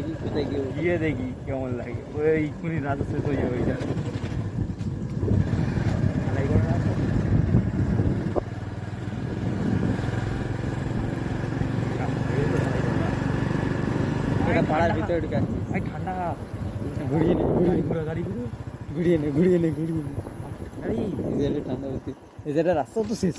দেখি কোথায় গিয়ে দেখি কেমন লাগে। ওই এক্ষুনি রাস্তা শেষ হয়ে যাবে ওইটা। পাড়ার ভিতরে ঢুকে ঠান্ডা ঘুরিয়ে নে গাড়ি ঘুরিয়ে নে ঠান্ডা হচ্ছে এই জায়গাটা রাস্তা তো শেষ।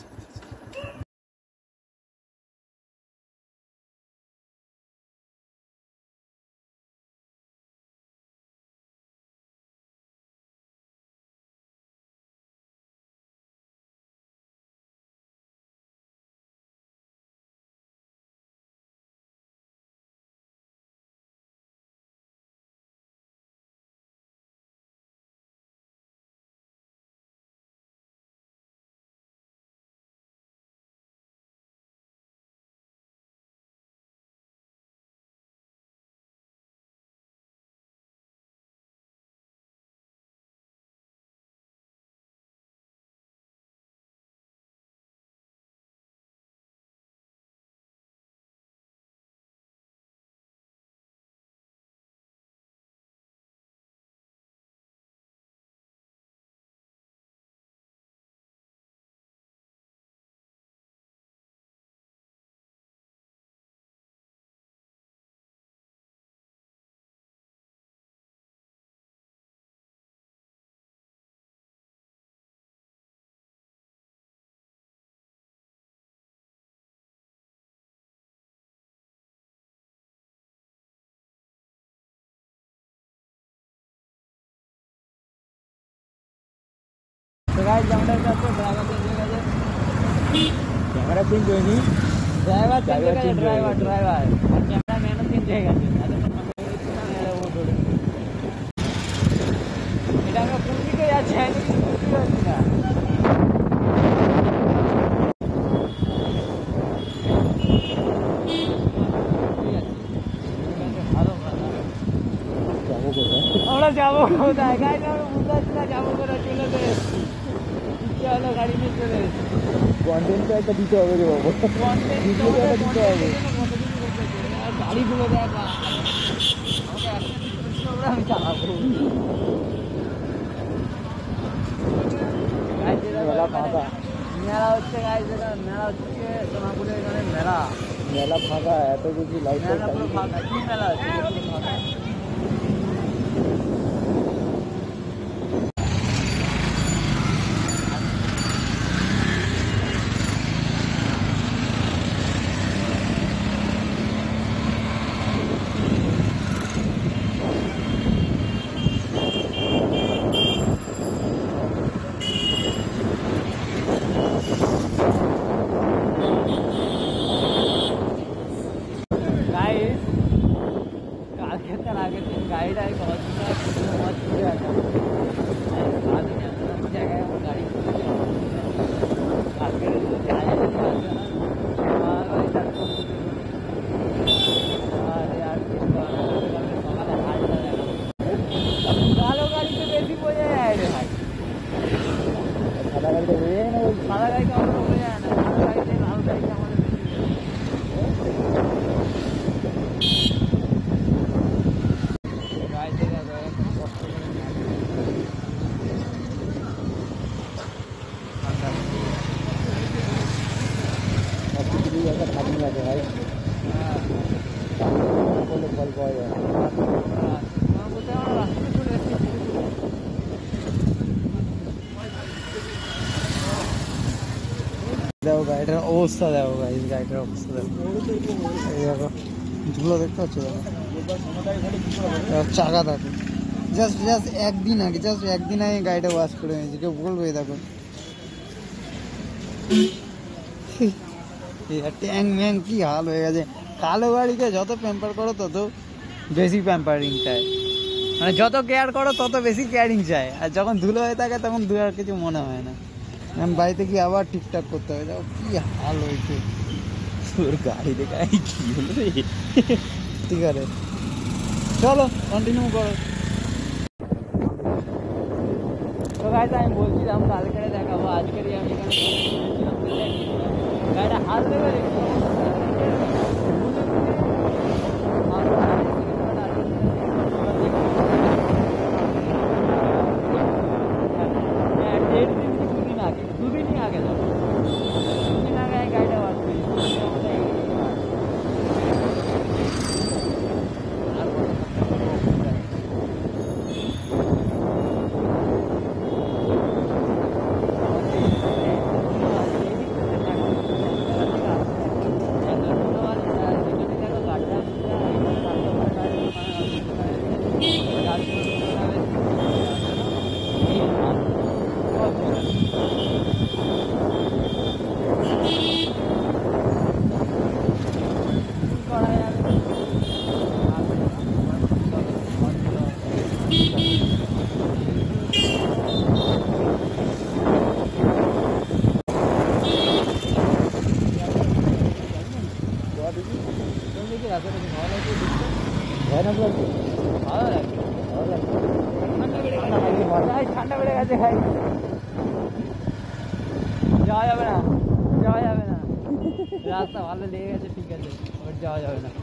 तो गाइस कैमरा चेंज होगी ड्राइवर कैमरा मैन चेंज होगा এটা আমরা কোন দিকে যাচ্ছি আমি বুঝতে পারছি না। আমরা যাবো কোথায় গাইস আমরা বুঝতে পারছি না যাবো কোথায় চলে তো চলো গাড়ি নিয়ে চলে কন্টেন্ট তো একটা দিতে হবে রে বাবা কন্টেন্ট তো দিতে হবে আর গাড়িগুলো দেখ আমাকে একটা আমি চালাবো মেলা ফাঁকা মেলা হচ্ছে গাইস এটা মেলা হচ্ছে সোনাপুরের এখানে মেলা ফাঁকা এত কিছু লাইট ফাঁকা কি মেলা হচ্ছে ফাঁকা आगे से गाइड है बहुत जगह वो गाड़ी কালো গাড়ি তো বেশি বোঝা যায় রে ভাই সাদা গাড়ি তো বোঝা যায় না ওই সাদা গাড়ি তো আমরা বোঝা যায় না সাদা গাড়িতে লাল গাড়িতে আমাদের देखो गाइडर अवस्था देखो गाइस गाइडर अवस्था देखो देखो झूलो देखते हो चाका देखो जस्ट एक दिन आगे गाइडर वाश करे के बोलबे देखो टैंक मैंग की हाल हो गए कालो गाड़ी के जो पैम्पार करो तत बेसि पैम्पारिंग चाय मैं जो केयर करो तत बेसि केयरिंग चाय और जब धुलो हो तक तक दू और किछु मने हय ना मैं बाड़ीते गিয়ে আবার ঠিকঠাক করতে হবে যাও কি হাল হয়েছে তোর গাড়ি দেখা কি হলো রে ঠিক আছে চলো কন্টিনিউ করো তো গাইস আমি বলছিলাম কালকে দেখাবো আজকেরই আমি এখানে গাড়িটা হাল দেবে দেখাই যাওয়া যাবে না, যাওয়া যাবে না, রাস্তা ভালো লেগে গেছে, ঠিক আছে, ওর যাওয়া যাবে না।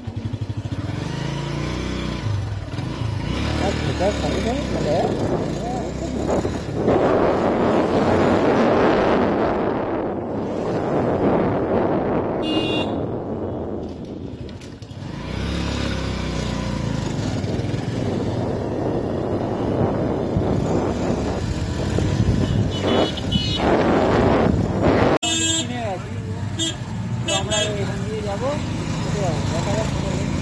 আমরা এখান দিয়ে যাবো, দেখা যাচ্ছে।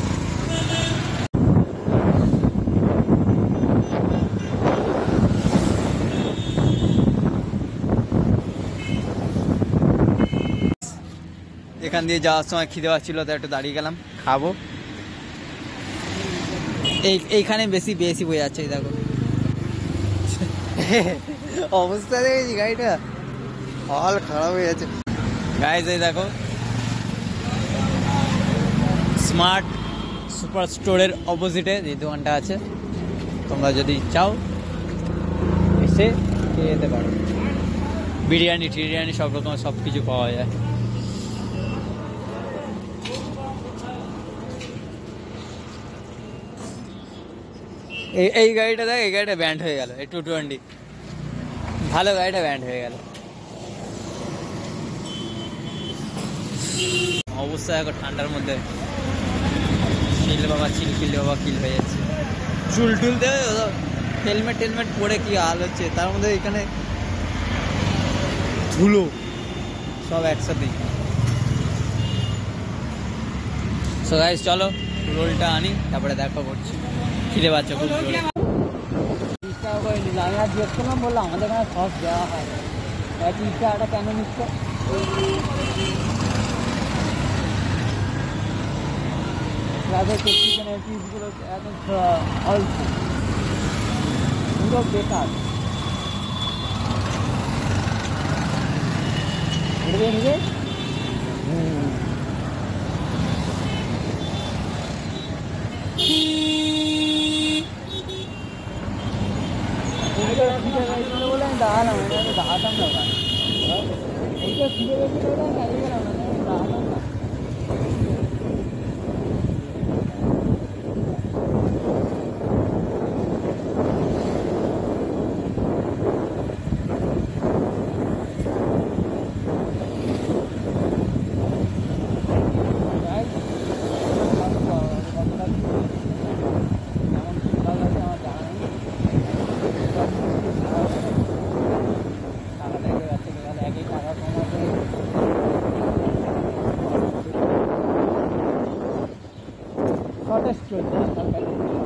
এখান দিয়ে যাওয়ার সময় খিদে পাচ্ছিল, তো একটু দাঁড়িয়ে গেলাম, খাবো। এইখানে বেশি বেশি বয়ে যাচ্ছে, দেখো অবস্থা দেখেছি গাড়িটা, হাল খারাপ হয়ে যাচ্ছে। গাইজ এই দেখো স্মার্ট সুপার স্টোরের অপোজিটে যে দোকানটা আছে, তোমরা যদি চাও এসে খেয়ে যেতে পারো। বিরিয়ানি টিরিয়ানি সব রকম সব কিছু পাওয়া যায়। এই গাড়িটা দেখ, এই গাড়িটা ব্যান্ড হয়ে গেল, এই 220 ভালো গাড়িটা ব্যান্ড হয়ে গেল। অবস্থা এখন ঠান্ডার মধ্যে চিল বাবা কিল হয়ে যাচ্ছে। চুল টুল দেবে, হেলমেট টেলমেট পরে কি হাল হচ্ছে, তার মধ্যে এখানে ধুলো সব একসাথে। সো গাইস চলো রোলটা আনি, তারপরে দেখা করছি, খিদে পাচ্ছে খুব জোরে। 30 টাকা করে নিল, আমি আর জিজ্ঞেস করলাম, বললাম আমাদের এখানে সস দেওয়া হয়, 30 টাকাটা কেন নিচ্ছ? চিকেনের পিসগুলো একদম অল্প, পুরো বেকার। নিজে বলে আমি দাঁড়ালাম, দাঁড়াতাম না, এইটা ফিরে গেছিল দাঁড়িয়ে গেলাম, দাঁড়াতাম না। শর্টেস্ট চলছে